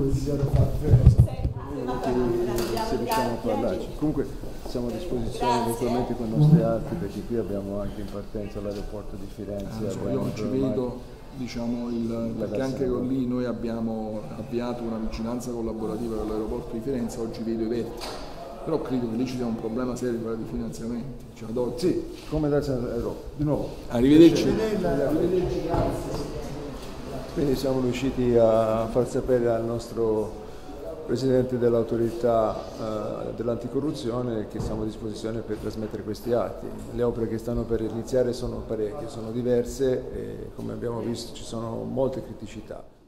se riusciamo a parlarci. Comunque siamo a disposizione eventualmente con i nostri altri, perché qui abbiamo anche in partenza l'aeroporto di Firenze. Io non ci vedo, diciamo, perché anche con lì noi abbiamo avviato una vigilanza collaborativa con l'aeroporto di Firenze, oggi vedo i vertici. Però credo che lì ci sia un problema serio di finanziamenti. Cioè, ad oggi. Sì, come da di nuovo. Arrivederci. Arrivederci, grazie. Quindi siamo riusciti a far sapere al nostro Presidente dell'autorità dell'anticorruzione che siamo a disposizione per trasmettere questi atti. Le opere che stanno per iniziare sono parecchie, sono diverse e come abbiamo visto ci sono molte criticità.